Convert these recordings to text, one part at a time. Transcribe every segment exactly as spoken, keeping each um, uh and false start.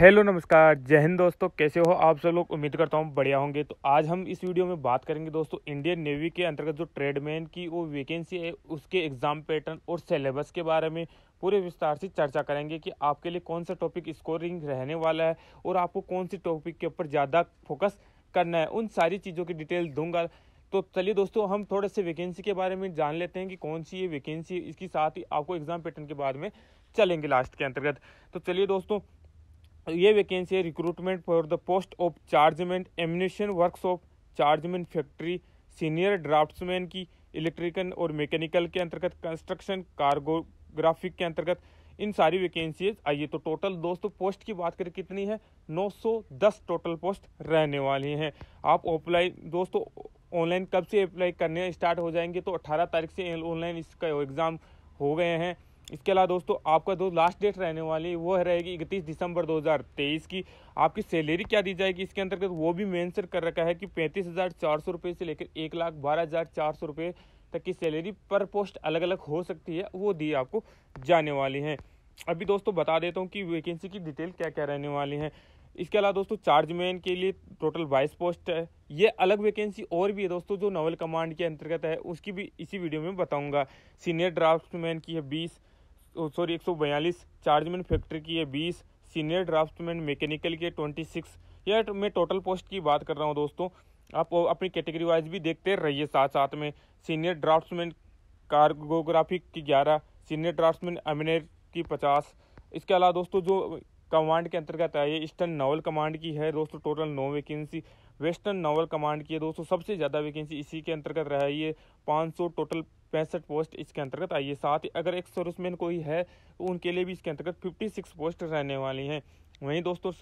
Hello नमस्कार, जय हिंद दोस्तों। कैसे हो आप सब लोग? उम्मीद करता हूँ बढ़िया होंगे। तो आज हम इस वीडियो में बात करेंगे दोस्तों इंडियन नेवी के अंतर्गत जो ट्रेडमैन की वो वैकेंसी है उसके एग्जाम पैटर्न और सिलेबस के बारे में पूरे विस्तार से चर्चा करेंगे कि आपके लिए कौन सा टॉपिक स्कोरिंग रहने वाला है और आपको कौन सी टॉपिक के ऊपर ज़्यादा फोकस करना है। उन सारी चीज़ों की डिटेल दूंगा। तो चलिए दोस्तों, हम थोड़े से वैकेंसी के बारे में जान लेते हैं कि कौन सी ये वैकेंसी है। इसके साथ ही आपको एग्जाम पैटर्न के बाद में चलेंगे लास्ट के अंतर्गत। तो चलिए दोस्तों, ये वैकेंसी है recruitment for the post of chargeman ammunition workshop chargeman factory senior draughtsman की इलेक्ट्रिकल और मैकेनिकल के अंतर्गत कंस्ट्रक्शन कार्गोग्राफिक के अंतर्गत इन सारी वैकेंसीज आइए। तो टोटल दोस्तों पोस्ट की बात करें कितनी है, नौ सौ दस टोटल पोस्ट रहने वाली हैं। आप अप्लाई दोस्तों ऑनलाइन कब से अप्लाई करने स्टार्ट हो जाएंगे, तो अठारह तारीख से ऑनलाइन इसका एग्ज़ाम हो गए हैं। इसके अलावा दोस्तों आपका जो लास्ट डेट रहने वाली वो रहेगी इकतीस दिसंबर दो हज़ार तेईस की। आपकी सैलरी क्या दी जाएगी इसके अंतर्गत वो भी मेंशन कर रखा है कि पैंतीस हज़ार चार सौ रुपये से लेकर एक लाख बारह हज़ार चार सौ रुपये तक की सैलरी पर पोस्ट अलग अलग हो सकती है, वो दी आपको जाने वाली हैं। अभी दोस्तों बता देता हूँ कि वैकेंसी की डिटेल क्या क्या रहने वाली हैं। इसके अलावा दोस्तों चार्जमैन के लिए टोटल बाईस पोस्ट है। ये अलग वैकेंसी और भी है दोस्तों जो नवल कमांड के अंतर्गत है, उसकी भी इसी वीडियो में बताऊंगा। सीनियर ड्राफ्टमैन की है बीस, सॉरी एक सौ बयालीस, चार्जमैन फैक्ट्री की है बीस, सीनियर ड्राफ्टमैन मैकेनिकल की है छब्बीस। यह मैं टोटल पोस्ट की बात कर रहा हूँ दोस्तों, आप अपनी कैटेगरी वाइज भी देखते रहिए साथ साथ में। सीनियर ड्राफ्ट्समैन कार्गोग्राफिक की ग्यारह, सीनियर ड्राफ्ट्समैन अमिनेर की पचास। इसके अलावा दोस्तों जो कमांड के अंतर्गत है ये ईस्टर्न नावल कमांड की है दोस्तों, टोटल नौ वैकेंसी। वेस्टर्न नावल कमांड की है दोस्तों, सबसे ज़्यादा वैकेंसी इसी के अंतर्गत रहा है, ये पाँच सौ टोटल पैंसठ पोस्ट इसके अंतर्गत आई है। साथ ही अगर एक सर्विसमैन कोई है तो उनके लिए भी इसके अंतर्गत छप्पन पोस्ट रहने वाली हैं। वहीं दोस्तों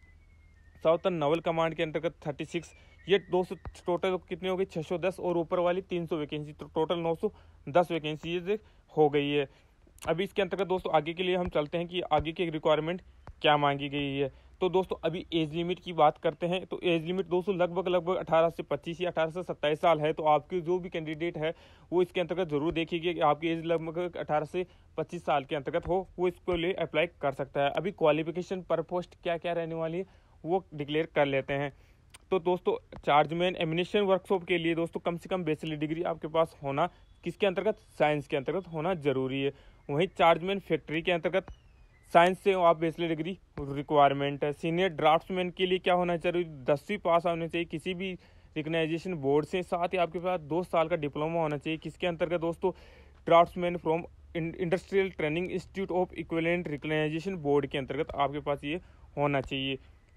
साउथर्न नावल कमांड के अंतर्गत छत्तीस, ये दो सौ टोटल कितनी हो गई छः सौ दस और ऊपर वाली तीन सौ वैकेंसी, तो टोटल नौ सौ दस वैकेंसी हो गई है। अभी इसके अंतर्गत दोस्तों आगे के लिए हम चलते हैं कि आगे की रिक्वायरमेंट क्या मांगी गई है। तो दोस्तों अभी एज लिमिट की बात करते हैं। तो एज लिमिट दोस्तों लगभग लगभग अठारह से पच्चीस या अठारह से सत्ताईस साल है। तो आपकी जो भी कैंडिडेट है वो इसके अंतर्गत जरूर देखिएगा कि आपकी एज लगभग अठारह से पच्चीस साल के अंतर्गत हो, वो इसको लिए अप्लाई कर सकता है। अभी क्वालिफिकेशन पर पोस्ट क्या क्या रहने वाली है वो डिक्लेयर कर लेते हैं। तो दोस्तों चार्जमैन एम्यूनिशन वर्कशॉप के लिए दोस्तों कम से कम बैचलर डिग्री आपके पास होना किसके अंतर्गत, साइंस के अंतर्गत होना जरूरी है। वहीं चार्जमैन फैक्ट्री के अंतर्गत साइंस से आप बैचलर डिग्री रिक्वायरमेंट है। सीनियर ड्राफ्ट्समैन के लिए क्या होना चाहिए, दसवीं पास होने चाहिए किसी भी रिकग्नाइजेशन बोर्ड से। साथ ही आपके पास दो साल का डिप्लोमा होना चाहिए, किसके अंतर्गत दोस्तों, draughtsman from industrial training institute of equivalent recognisation board के अंतर्गत आपके पास ये होना चाहिए।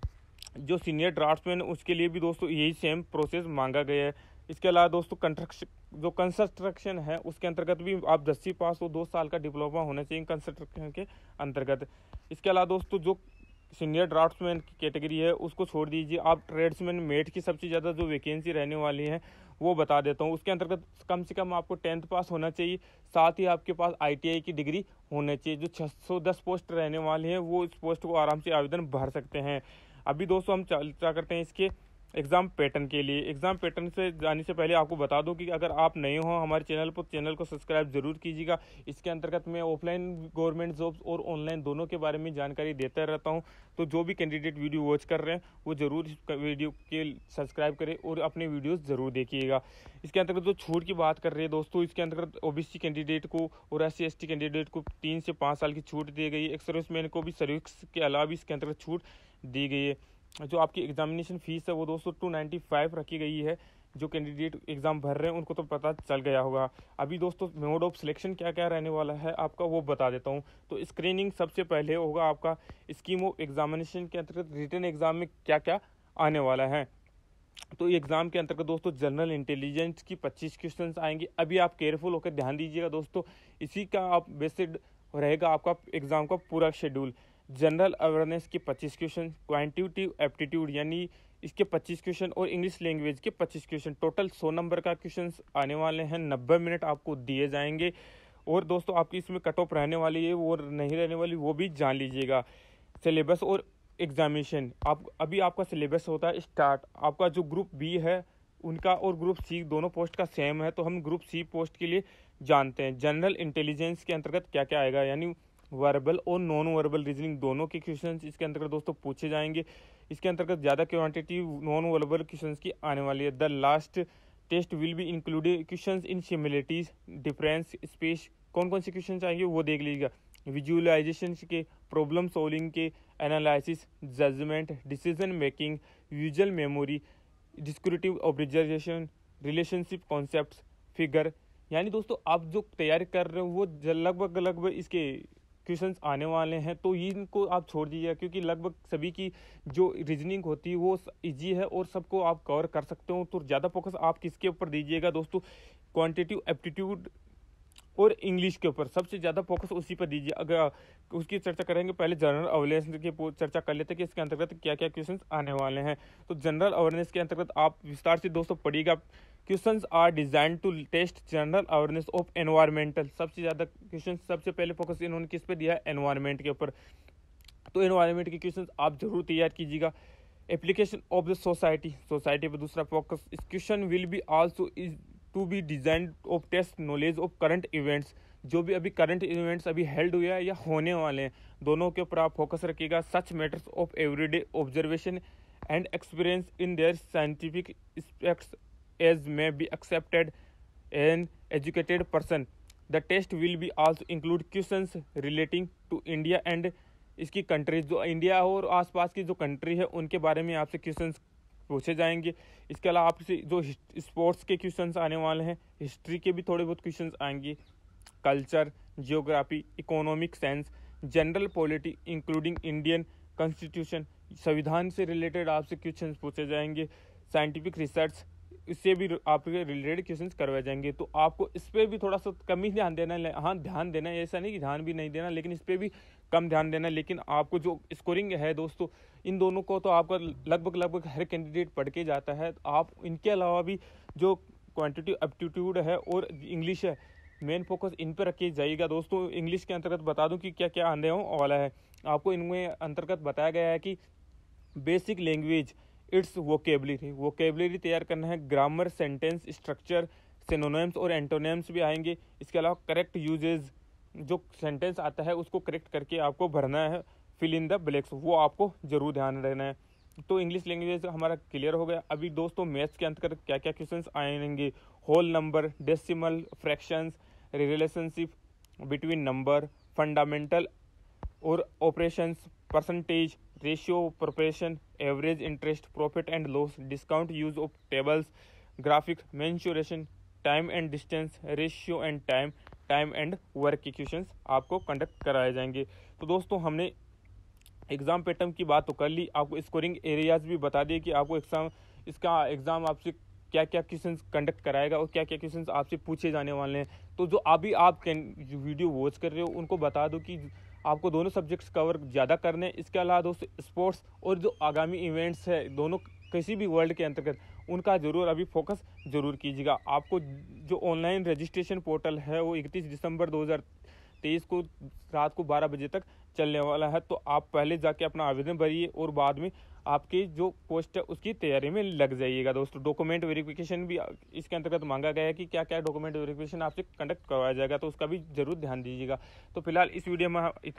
जो सीनियर ड्राफ्ट्समैन उसके लिए भी दोस्तों यही सेम प्रोसेस मांगा गया है। इसके अलावा दोस्तों कंस्ट्रक्शन जो कंस्ट्रक्शन है उसके अंतर्गत भी आप दसवीं पास हो, दो साल का डिप्लोमा होना चाहिए कंस्ट्रक्शन के अंतर्गत। इसके अलावा दोस्तों जो सीनियर ड्राफ्ट्समैन की कैटेगरी है उसको छोड़ दीजिए, आप ट्रेड्समैन मेट की सबसे ज़्यादा जो वैकेंसी रहने वाली है वो बता देता हूँ। उसके अंतर्गत कम से कम आपको टेंथ पास होना चाहिए, साथ ही आपके पास आईटीआई की डिग्री होनी चाहिए। जो छः सौ दस पोस्ट रहने वाली हैं वो इस पोस्ट को आराम से आवेदन भर सकते हैं। अभी दोस्तों हम चर्चा करते हैं इसके एग्ज़ाम पैटर्न के लिए। एग्ज़ाम पैटर्न से जाने से पहले आपको बता दूं कि अगर आप नए हो हमारे चैनल पर, चैनल को सब्सक्राइब जरूर कीजिएगा। इसके अंतर्गत मैं ऑफलाइन गवर्नमेंट जॉब्स और ऑनलाइन दोनों के बारे में जानकारी देता रहता हूं। तो जो भी कैंडिडेट वीडियो वॉच कर रहे हैं वो ज़रूर इस वीडियो के सब्सक्राइब करें और अपने वीडियोज़ ज़रूर देखिएगा। इसके अंतर्गत जो छूट की बात कर रहे हैं दोस्तों, इसके अंतर्गत ओबीसी कैंडिडेट को और S C S T candidate को तीन से पाँच साल की छूट दी गई है। एक सर्विसमैन को भी सर्विस के अलावा भी इसके अंतर्गत छूट दी गई है। जो आपकी एग्जामिनेशन फीस है वो दोस्तों टू नाइन्टी फाइव रखी गई है। जो कैंडिडेट एग्ज़ाम भर रहे हैं उनको तो पता चल गया होगा। अभी दोस्तों मोड ऑफ सिलेक्शन क्या क्या रहने वाला है आपका वो बता देता हूँ। तो स्क्रीनिंग सबसे पहले होगा आपका स्कीम ऑफ एग्जामिनेशन के अंतर्गत रिटन एग्जाम में क्या क्या आने वाला है। तो एग्ज़ाम के अंतर्गत दोस्तों जनरल इंटेलिजेंस की पच्चीस क्वेश्चंस आएंगे। अभी आप केयरफुल होकर ध्यान दीजिएगा दोस्तों, इसी का आप बेसिड रहेगा आपका एग्ज़ाम का पूरा शेड्यूल। जनरल अवेयरनेस के पच्चीस क्वेश्चन, क्वांटिटेटिव एप्टीट्यूड यानी इसके पच्चीस क्वेश्चन और इंग्लिश लैंग्वेज के पच्चीस क्वेश्चन, टोटल सौ नंबर का क्वेश्चन आने वाले हैं। नब्बे मिनट आपको दिए जाएंगे। और दोस्तों आपकी इसमें कट ऑफ रहने वाली है वो नहीं रहने वाली वो भी जान लीजिएगा। सिलेबस और एग्जामिनेशन, आप अभी आपका सिलेबस होता है स्टार्ट। आपका जो ग्रुप बी है उनका और ग्रुप सी दोनों पोस्ट का सेम है, तो हम ग्रुप सी पोस्ट के लिए जानते हैं। जनरल इंटेलिजेंस के अंतर्गत क्या क्या आएगा, यानी वर्बल और नॉन वर्बल रीजनिंग दोनों के क्वेश्चंस इसके अंतर्गत दोस्तों पूछे जाएंगे। इसके अंतर्गत ज़्यादा क्वांटिटी नॉन वर्बल क्वेश्चंस की आने वाली है। The last test will be included questions in similarities, difference, space. कौन कौन से क्वेश्चन आएंगे वो देख लीजिएगा। विजुअलाइजेशन के, प्रॉब्लम सॉल्विंग के, analysis, judgement, decision making, visual memory, descriptive observation, relationship concepts, figure. यानी दोस्तों आप जो तैयारी कर रहे हो वो लगभग लगभग इसके क्वेश्चंस आने वाले हैं, तो इनको आप छोड़ दीजिए क्योंकि लगभग सभी की जो रीजनिंग होती है वो इजी है और सबको आप कवर कर सकते हो। तो ज़्यादा फोकस आप किसके ऊपर दीजिएगा दोस्तों, क्वांटिटिव एप्टीट्यूड और इंग्लिश के ऊपर सबसे ज़्यादा फोकस उसी पर दीजिए। अगर उसकी चर्चा करेंगे, पहले जनरल अवेयरनेस की चर्चा कर लेते हैं कि इसके अंतर्गत क्या क्या क्वेश्चंस आने वाले हैं। तो जनरल अवेयरनेस के अंतर्गत आप विस्तार से दोस्तों पढ़िएगा। Questions are design to test general awareness of environmental. सबसे ज़्यादा क्वेश्चन सबसे पहले फोकस इन्होंने किस पे दिया है, एनवायरमेंट के ऊपर। तो एनवायरमेंट के क्वेश्चन आप जरूर तैयार कीजिएगा। Application of the society, society पर दूसरा फोकस। इस question will be also is to be design of test knowledge of current events. जो भी अभी करंट इवेंट्स अभी हेल्ड हुए हैं या होने वाले हैं, दोनों के ऊपर आप फोकस रखिएगा। Such matters of everyday observation and experience in their scientific aspects as may be accepted an educated person. The test will be also include questions relating to India and इसकी कंट्रीज। जो India और आसपास की जो country है उनके बारे में आपसे क्वेश्चंस पूछे जाएंगे। इसके अलावा आपसे जो स्पोर्ट्स के क्वेश्चंस आने वाले हैं, हिस्ट्री के भी थोड़े बहुत क्वेश्चंस आएंगे, culture, geography, economic science, general polity including Indian constitution, संविधान से रिलेटेड आपसे क्वेश्चंस पूछे जाएंगे, साइंटिफिक रिसर्च, इससे भी आपके रिलेटेड क्वेश्चंस करवाए जाएंगे। तो आपको इस पर भी थोड़ा सा कम ही ध्यान देना है। हाँ ध्यान देना है, ऐसा नहीं कि ध्यान भी नहीं देना, लेकिन इस पर भी कम ध्यान देना है। लेकिन आपको जो स्कोरिंग है दोस्तों, इन दोनों को तो आपका लगभग लगभग हर कैंडिडेट पढ़ के जाता है। आप इनके अलावा भी जो क्वांटिटी एप्टीट्यूड है और इंग्लिश है, मेन फोकस इन पर रखे जाइएगा दोस्तों। इंग्लिश के अंतर्गत बता दूं कि क्या क्या आने वाला है आपको। इनमें अंतर्गत बताया गया है कि basic language, its vocabulary, vocabulary तैयार करना है। ग्रामर, सेंटेंस स्ट्रक्चर, सिनोनिम्स और एंटोनिम्स भी आएंगे। इसके अलावा करेक्ट यूजेज, जो सेंटेंस आता है उसको करेक्ट करके आपको भरना है। फिल इन द ब्लैंक्स, वो आपको जरूर ध्यान रहना है। तो इंग्लिश लैंग्वेज हमारा क्लियर हो गया। अभी दोस्तों मैथ्स के अंतर्गत क्या क्या क्वेश्चंस आएंगे, whole number, decimal, fractions, relationship between number, fundamental और operations, percentage, ratio, proportion, average, interest, profit and loss, discount, use of tables, graphics, mensuration, time and distance, ratio and time, time and work के questions आपको conduct कराए जाएंगे। तो दोस्तों हमने exam pattern की बात तो कर ली, आपको स्कोरिंग एरियाज भी बता दिए कि आपको एग्जाम इसका एग्जाम आपसे क्या क्या क्वेश्चंस कंडक्ट कराएगा और क्या क्या क्वेश्चंस आपसे पूछे जाने वाले हैं। तो जो अभी आप वीडियो वॉच कर रहे हो उनको बता दो कि आपको दोनों सब्जेक्ट्स कवर ज़्यादा करने हैं। इसके अलावा दोस्तों स्पोर्ट्स और जो आगामी इवेंट्स है दोनों किसी भी वर्ल्ड के अंतर्गत, उनका जरूर अभी फोकस जरूर कीजिएगा। आपको जो ऑनलाइन रजिस्ट्रेशन पोर्टल है वो इकतीस दिसंबर दो हज़ार तेईस को रात को बारह बजे तक चलने वाला है। तो आप पहले जाके अपना आवेदन भरिए और बाद में आपकी जो पोस्ट है उसकी तैयारी में लग जाइएगा दोस्तों। डॉक्यूमेंट वेरिफिकेशन भी इसके अंतर्गत मांगा गया है कि क्या क्या डॉक्यूमेंट वेरिफिकेशन आपसे कंडक्ट करवाया जाएगा, तो उसका भी जरूर ध्यान दीजिएगा। तो फिलहाल इस वीडियो में